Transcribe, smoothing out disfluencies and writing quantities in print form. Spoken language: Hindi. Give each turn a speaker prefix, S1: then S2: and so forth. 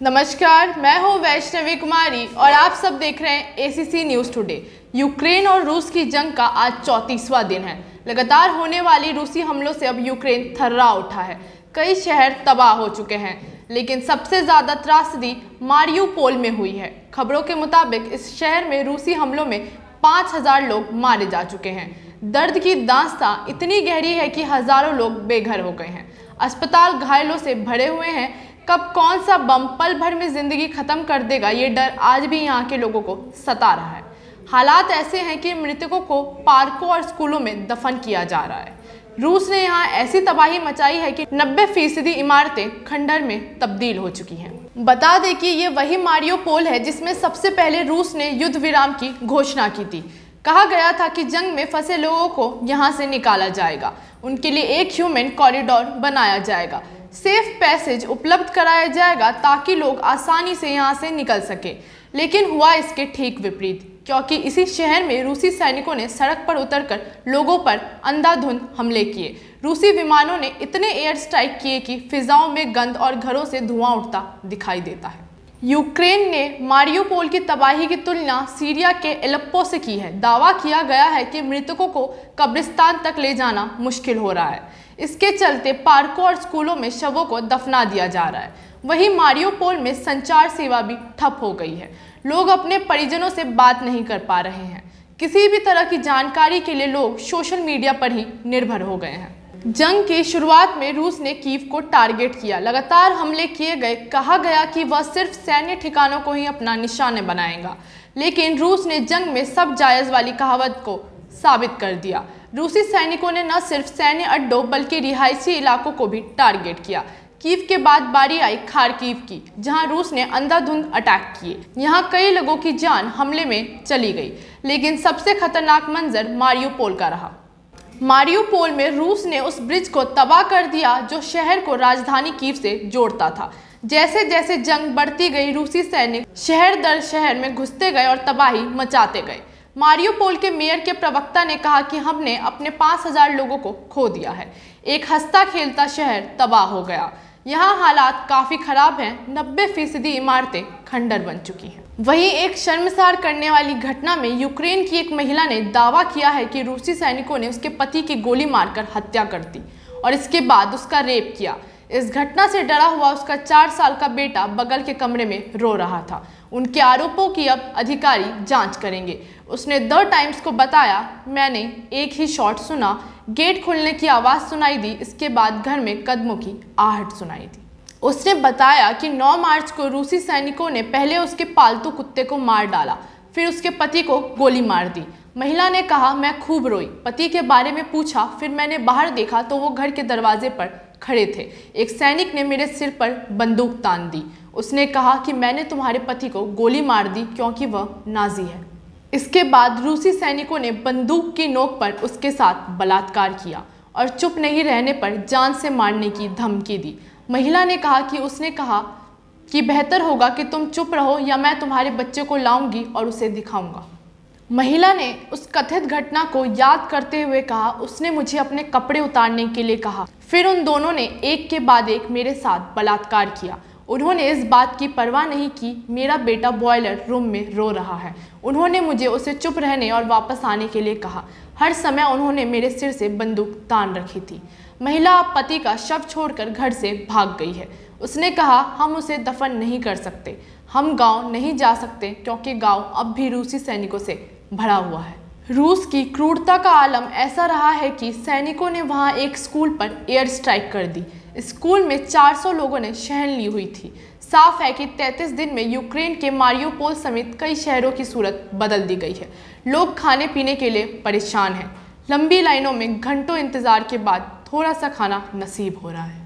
S1: नमस्कार, मैं हूं वैष्णवी कुमारी और आप सब देख रहे हैं एसीसी न्यूज़ टुडे। यूक्रेन और रूस की जंग का आज 34वां दिन है। लगातार होने वाली रूसी हमलों से अब यूक्रेन थर्रा उठा है। कई शहर तबाह हो चुके हैं, लेकिन सबसे ज़्यादा त्रासदी मारियुपोल में हुई है। खबरों के मुताबिक इस शहर में रूसी हमलों में 5000 लोग मारे जा चुके हैं। दर्द की दास्तां इतनी गहरी है कि हज़ारों लोग बेघर हो गए हैं। अस्पताल घायलों से भरे हुए हैं। कब कौन सा बम पल भर में जिंदगी खत्म कर देगा, ये डर आज भी यहाँ के लोगों को सता रहा है। हालात ऐसे हैं कि मृतकों को पार्कों और स्कूलों में दफन किया जा रहा है। रूस ने यहाँ ऐसी तबाही मचाई है कि 90% इमारतें खंडहर में तब्दील हो चुकी हैं। बता दें कि ये वही मारियुपोल है जिसमें सबसे पहले रूस ने युद्ध विराम की घोषणा की थी। कहा गया था कि जंग में फंसे लोगों को यहाँ से निकाला जाएगा, उनके लिए एक ह्यूमन कॉरिडोर बनाया जाएगा, सेफ पैसेज उपलब्ध कराया जाएगा ताकि लोग आसानी से यहाँ से निकल सके। लेकिन हुआ इसके ठीक विपरीत, क्योंकि इसी शहर में रूसी सैनिकों ने सड़क पर उतरकर लोगों पर अंधाधुंध हमले किए। रूसी विमानों ने इतने एयर स्ट्राइक किए कि फिजाओं में गंध और घरों से धुआं उठता दिखाई देता है। यूक्रेन ने मारियुपोल की तबाही की तुलना सीरिया के एलेप्पो से की है। दावा किया गया है कि मृतकों को कब्रिस्तान तक ले जाना मुश्किल हो रहा है। इसके चलते पार्कों और स्कूलों में शवों को दफना दिया जा रहा है। वहीं मारियुपोल में संचार सेवा भी ठप हो गई है। लोग अपने परिजनों से बात नहीं कर पा रहे हैं। किसी भी तरह की जानकारी के लिए लोग सोशल मीडिया पर ही निर्भर हो गए हैं। जंग की शुरुआत में रूस ने कीव को टारगेट किया। लगातार हमले किए गए। कहा गया कि वह सिर्फ सैन्य ठिकानों को ही अपना निशाना बनाएगा, लेकिन रूस ने जंग में सब जायज़ वाली कहावत को साबित कर दिया। रूसी सैनिकों ने न सिर्फ सैन्य अड्डों बल्कि रिहायशी इलाकों को भी टारगेट किया। कीव के बाद बारी आई खार्किव की, जहां रूस ने अंधाधुंध अटैक किए। यहां कई लोगों की जान हमले में चली गई, लेकिन सबसे खतरनाक मंजर मारियुपोल का रहा। मारियुपोल में रूस ने उस ब्रिज को तबाह कर दिया जो शहर को राजधानी कीव से जोड़ता था। जैसे जैसे जंग बढ़ती गई, रूसी सैनिक शहर दर शहर में घुसते गए और तबाही मचाते गए। मारियुपोल के मेयर के प्रवक्ता ने कहा कि हमने अपने 5000 लोगों को खो दिया है। एक हंसता खेलता शहर तबाह हो गया। यहाँ हालात काफ़ी खराब हैं। 90% इमारतें खंडर बन चुकी हैं। वहीं एक शर्मसार करने वाली घटना में यूक्रेन की एक महिला ने दावा किया है कि रूसी सैनिकों ने उसके पति की गोली मारकर हत्या कर दी और इसके बाद उसका रेप किया। इस घटना से डरा हुआ उसका 4 साल का बेटा बगल के कमरे में रो रहा था। उनके आरोपों की अब अधिकारी जांच करेंगे। उसने द टाइम्स को बताया, मैंने एक ही शॉट सुना, गेट खुलने की आवाज़ सुनाई दी, इसके बाद घर में कदमों की आहट सुनाई दी। उसने बताया कि 9 मार्च को रूसी सैनिकों ने पहले उसके पालतू कुत्ते को मार डाला, फिर उसके पति को गोली मार दी। महिला ने कहा, मैं खूब रोई, पति के बारे में पूछा, फिर मैंने बाहर देखा तो वो घर के दरवाजे पर खड़े थे। एक सैनिक ने मेरे सिर पर बंदूक तान दी। उसने कहा कि मैंने तुम्हारे पति को गोली मार दी क्योंकि वह नाजी है। इसके बाद रूसी सैनिकों ने बंदूक की नोक पर उसके साथ बलात्कार किया और चुप नहीं रहने पर जान से मारने की धमकी दी। महिला ने कहा कि उसने कहा कि बेहतर होगा कि तुम चुप रहो या मैं तुम्हारे बच्चे को लाऊंगी और उसे दिखाऊंगा। महिला ने उस कथित घटना को याद करते हुए कहा, उसने मुझे अपने कपड़े उतारने के लिए कहा, फिर उन दोनों ने एक के बाद एक मेरे साथ बलात्कार किया। उन्होंने इस बात की परवाह नहीं की, मेरा बेटा बॉयलर रूम में रो रहा है। उन्होंने मुझे उसे चुप रहने और वापस आने के लिए कहा। हर समय उन्होंने मेरे सिर से बंदूक तान रखी थी। महिला अब पति का शव छोड़कर घर से भाग गई है। उसने कहा, हम उसे दफन नहीं कर सकते, हम गांव नहीं जा सकते क्योंकि गांव अब भी रूसी सैनिकों से भरा हुआ है। रूस की क्रूरता का आलम ऐसा रहा है कि सैनिकों ने वहां एक स्कूल पर एयर स्ट्राइक कर दी। स्कूल में 400 लोगों ने शरण ली हुई थी। साफ है कि 33 दिन में यूक्रेन के मारियुपोल समेत कई शहरों की सूरत बदल दी गई है। लोग खाने पीने के लिए परेशान हैं। लंबी लाइनों में घंटों इंतजार के बाद थोड़ा सा खाना नसीब हो रहा है।